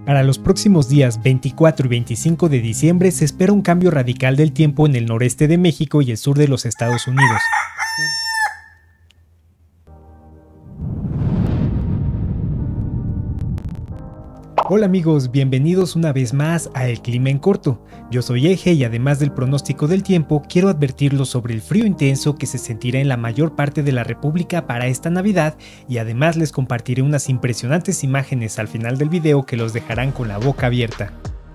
Para los próximos días 24 y 25 de diciembre se espera un cambio radical del tiempo en el noreste de México y el sur de los Estados Unidos. Hola amigos, bienvenidos una vez más a El Clima en Corto. Yo soy Eje y además del pronóstico del tiempo, quiero advertirlos sobre el frío intenso que se sentirá en la mayor parte de la República para esta Navidad y además les compartiré unas impresionantes imágenes al final del video que los dejarán con la boca abierta.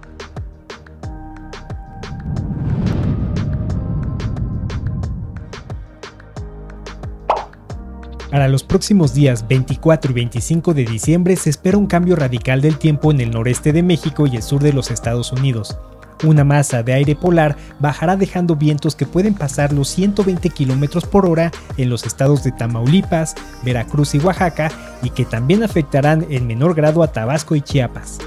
Para los próximos días 24 y 25 de diciembre se espera un cambio radical del tiempo en el noreste de México y el sur de los Estados Unidos. Una masa de aire polar bajará dejando vientos que pueden pasar los 120 km por hora en los estados de Tamaulipas, Veracruz y Oaxaca y que también afectarán en menor grado a Tabasco y Chiapas.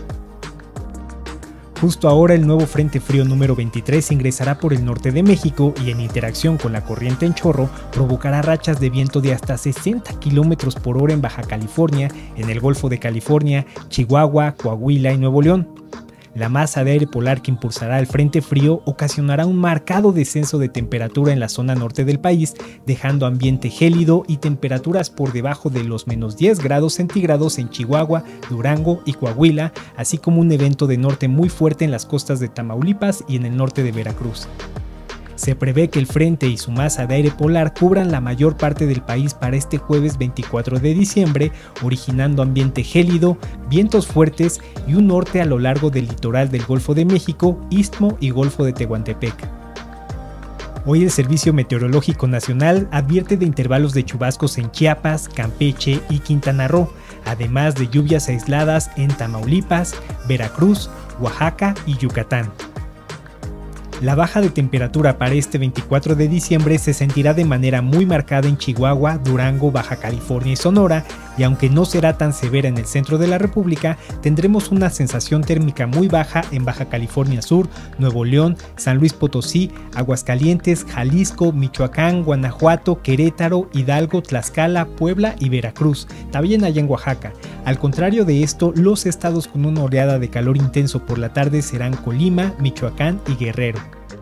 Justo ahora el nuevo Frente Frío número 23 ingresará por el norte de México y en interacción con la corriente en chorro provocará rachas de viento de hasta 60 km por hora en Baja California, en el Golfo de California, Chihuahua, Coahuila y Nuevo León. La masa de aire polar que impulsará el Frente Frío ocasionará un marcado descenso de temperatura en la zona norte del país, dejando ambiente gélido y temperaturas por debajo de los -10 grados centígrados en Chihuahua, Durango y Coahuila, así como un evento de norte muy fuerte en las costas de Tamaulipas y en el norte de Veracruz. Se prevé que el frente y su masa de aire polar cubran la mayor parte del país para este jueves 24 de diciembre, originando ambiente gélido, vientos fuertes y un norte a lo largo del litoral del Golfo de México, Istmo y Golfo de Tehuantepec. Hoy el Servicio Meteorológico Nacional advierte de intervalos de chubascos en Chiapas, Campeche y Quintana Roo, además de lluvias aisladas en Tamaulipas, Veracruz, Oaxaca y Yucatán. La baja de temperatura para este 24 de diciembre se sentirá de manera muy marcada en Chihuahua, Durango, Baja California y Sonora, y aunque no será tan severa en el centro de la República, tendremos una sensación térmica muy baja en Baja California Sur, Nuevo León, San Luis Potosí, Aguascalientes, Jalisco, Michoacán, Guanajuato, Querétaro, Hidalgo, Tlaxcala, Puebla y Veracruz, también allá en Oaxaca. Al contrario de esto, los estados con una oleada de calor intenso por la tarde serán Colima, Michoacán y Guerrero.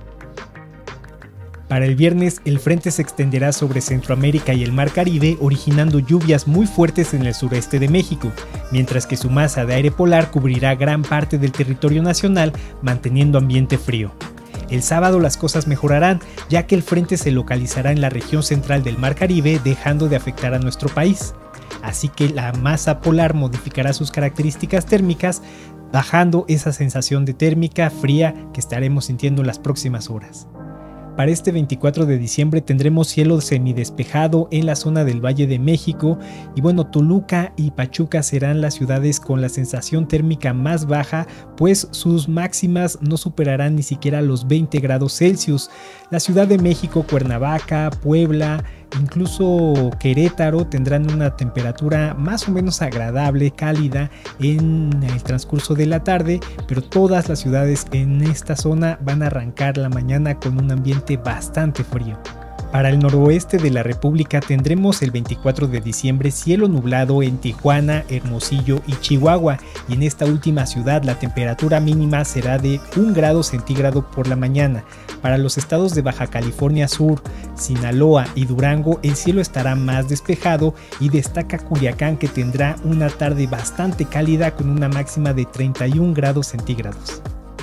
Para el viernes, el frente se extenderá sobre Centroamérica y el Mar Caribe, originando lluvias muy fuertes en el sureste de México, mientras que su masa de aire polar cubrirá gran parte del territorio nacional, manteniendo ambiente frío. El sábado las cosas mejorarán, ya que el frente se localizará en la región central del Mar Caribe, dejando de afectar a nuestro país. Así que la masa polar modificará sus características térmicas, bajando esa sensación de térmica fría que estaremos sintiendo en las próximas horas. Para este 24 de diciembre tendremos cielo semidespejado en la zona del Valle de México y bueno, Toluca y Pachuca serán las ciudades con la sensación térmica más baja, pues sus máximas no superarán ni siquiera los 20 grados Celsius. La Ciudad de México, Cuernavaca, Puebla, incluso Querétaro tendrán una temperatura más o menos agradable, cálida en el transcurso de la tarde, pero todas las ciudades en esta zona van a arrancar la mañana con un ambiente bastante frío. Para el noroeste de la República tendremos el 24 de diciembre cielo nublado en Tijuana, Hermosillo y Chihuahua, y en esta última ciudad la temperatura mínima será de 1 grado centígrado por la mañana. Para los estados de Baja California Sur, Sinaloa y Durango el cielo estará más despejado y destaca Culiacán, que tendrá una tarde bastante cálida con una máxima de 31 grados centígrados.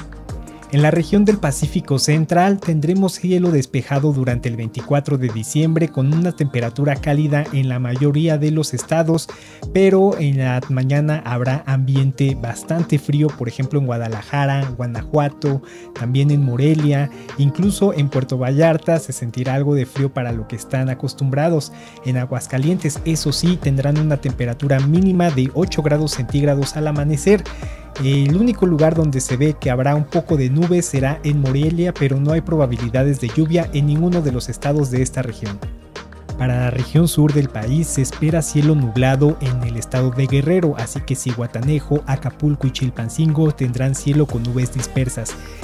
En la región del Pacífico Central tendremos cielo despejado durante el 24 de diciembre con una temperatura cálida en la mayoría de los estados, pero en la mañana habrá ambiente bastante frío, por ejemplo en Guadalajara, Guanajuato, también en Morelia, incluso en Puerto Vallarta se sentirá algo de frío para lo que están acostumbrados. En Aguascalientes, eso sí, tendrán una temperatura mínima de 8 grados centígrados al amanecer. El único lugar donde se ve que habrá un poco de nubes será en Morelia, pero no hay probabilidades de lluvia en ninguno de los estados de esta región. Para la región sur del país se espera cielo nublado en el estado de Guerrero, así que Zihuatanejo, Acapulco y Chilpancingo tendrán cielo con nubes dispersas.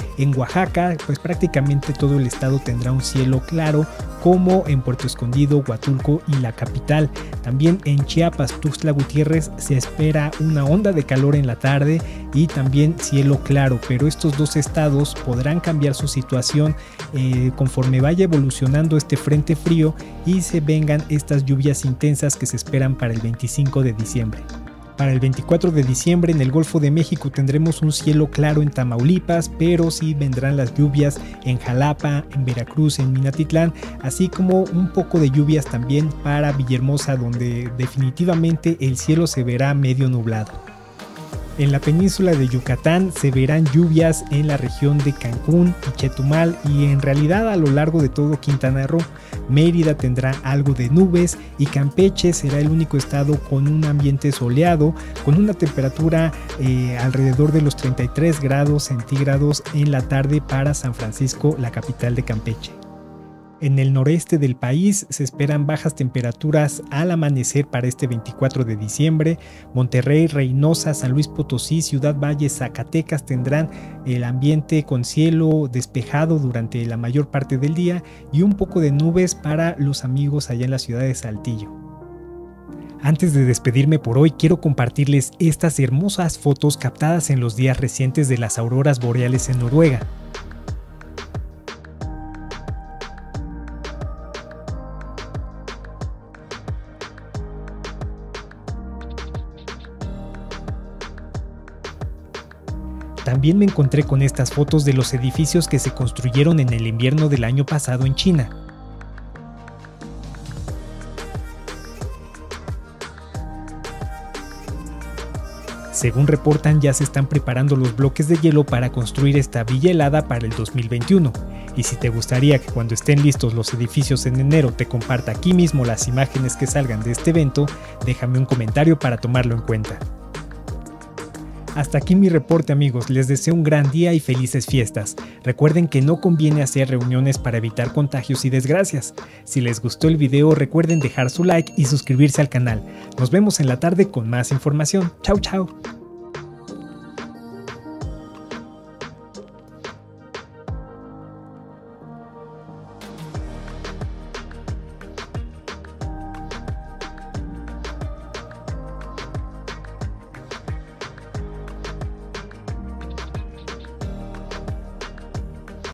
En Oaxaca, pues prácticamente todo el estado tendrá un cielo claro, como en Puerto Escondido, Huatulco y la capital. También en Chiapas, Tuxtla Gutiérrez, se espera una onda de calor en la tarde y también cielo claro, pero estos dos estados podrán cambiar su situación conforme vaya evolucionando este frente frío y se vengan estas lluvias intensas que se esperan para el 25 de diciembre. Para el 24 de diciembre en el Golfo de México tendremos un cielo claro en Tamaulipas, pero sí vendrán las lluvias en Jalapa, en Veracruz, en Minatitlán, así como un poco de lluvias también para Villahermosa, donde definitivamente el cielo se verá medio nublado. En la península de Yucatán se verán lluvias en la región de Cancún y Chetumal y en realidad a lo largo de todo Quintana Roo. Mérida tendrá algo de nubes y Campeche será el único estado con un ambiente soleado, con una temperatura alrededor de los 33 grados centígrados en la tarde para San Francisco, la capital de Campeche. En el noreste del país se esperan bajas temperaturas al amanecer para este 24 de diciembre. Monterrey, Reynosa, San Luis Potosí, Ciudad Valles, Zacatecas tendrán el ambiente con cielo despejado durante la mayor parte del día y un poco de nubes para los amigos allá en la ciudad de Saltillo. Antes de despedirme por hoy, quiero compartirles estas hermosas fotos captadas en los días recientes de las auroras boreales en Noruega. También me encontré con estas fotos de los edificios que se construyeron en el invierno del año pasado en China. Según reportan, ya se están preparando los bloques de hielo para construir esta villa helada para el 2021. Y si te gustaría que cuando estén listos los edificios en enero te comparta aquí mismo las imágenes que salgan de este evento, déjame un comentario para tomarlo en cuenta. Hasta aquí mi reporte, amigos, les deseo un gran día y felices fiestas. Recuerden que no conviene hacer reuniones para evitar contagios y desgracias. Si les gustó el video recuerden dejar su like y suscribirse al canal. Nos vemos en la tarde con más información. Chau chau.